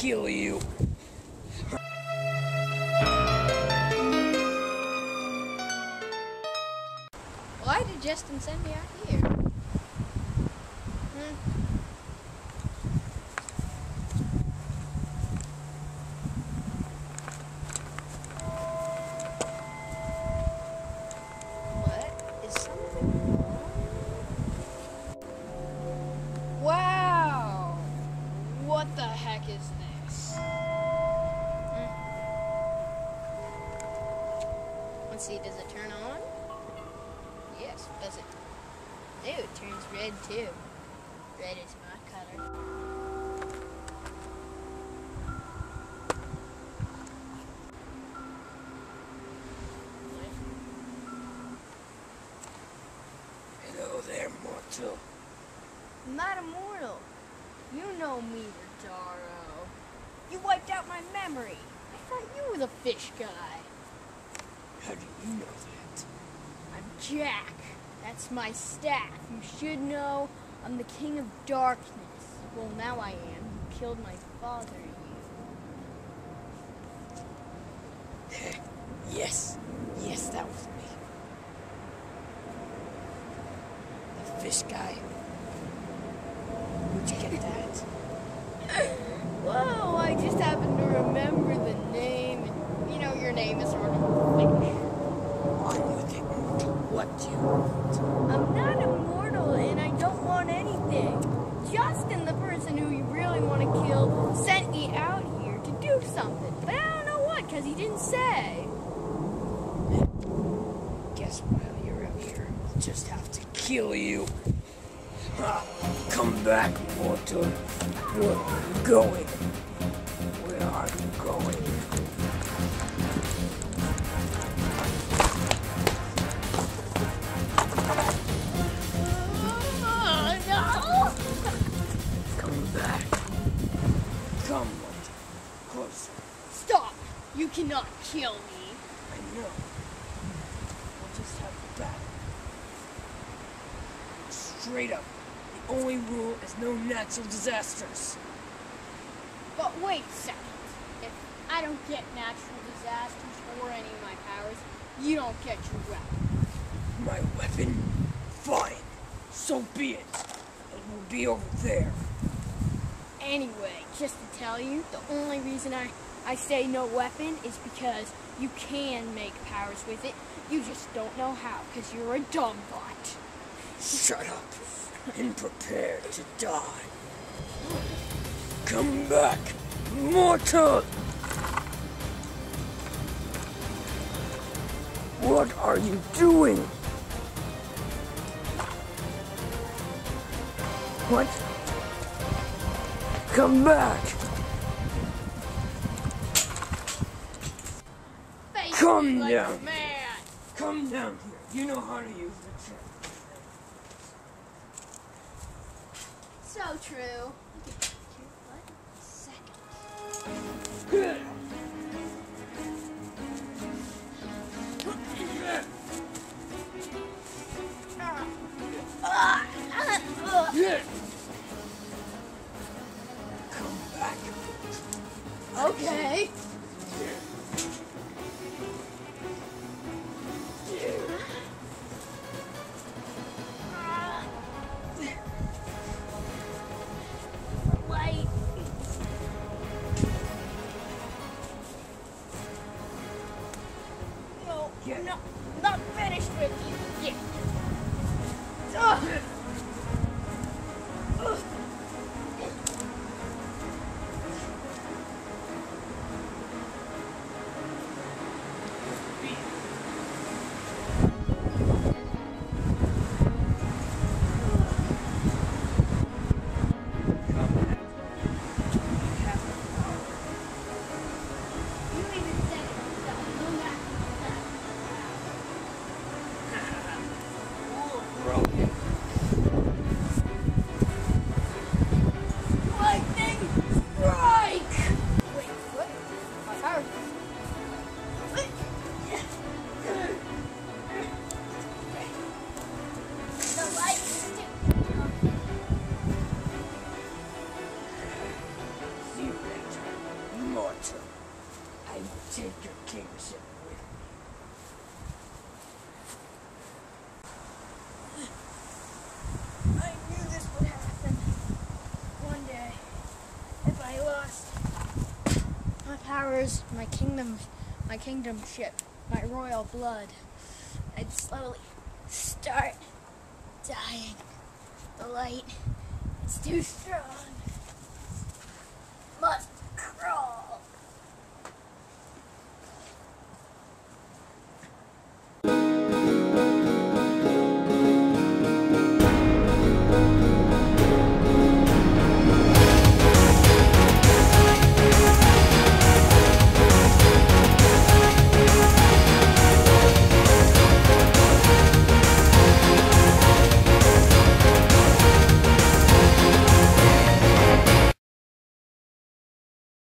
kill you. Why did Justin send me out here? What? Is something wrong? Wow! What the heck is this? Let's see, does it turn on? Yes, does it? Ew, it turns red too. Red is my color. Hello there, mortal. I'm not immortal. You know me, Rodaro. You wiped out my memory. I thought you were the fish guy. How do you know that? I'm Jack. That's my staff. You should know I'm the king of darkness. Well, now I am. You killed my father, you. Yes. Yes, that was me. The fish guy. Where'd you get that? Whoa, I just happened to remember the name. And, you know, your name is sort of fish. I'm with it. What do you want? I'm not immortal and I don't want anything. Justin, the person who you really want to kill, sent me out here to do something. But I don't know what, because he didn't say. Guess while you're out here, I'll just have to kill you. Ha! Come back, mortal. Where are you going? Where are you going? Come back. Come, mortal. Closer. Stop! You cannot kill me. I know. We'll just have a battle. Straight up. The only rule is no natural disasters. But wait a second. If I don't get natural disasters or any of my powers, you don't get your weapon. My weapon? Fine. So be it. It will be over there. Anyway, just to tell you, the only reason I say no weapon is because you can make powers with it. You just don't know how, because you're a dumb bot. Shut up and prepare to die. Come back, mortal! What are you doing? What? Come back! Face Come me like down. a man. Come down here. You know how to use the chair. So true. What? Second. Come back. Okay. Wait. No, no, not finished with you yet. Ugh. Ugh. You even said it yourself. No matter. mortal, I take your kingship with me. I knew this would happen one day. If I lost my powers, my kingdomship, my royal blood, I'd slowly start dying. The light is too strong.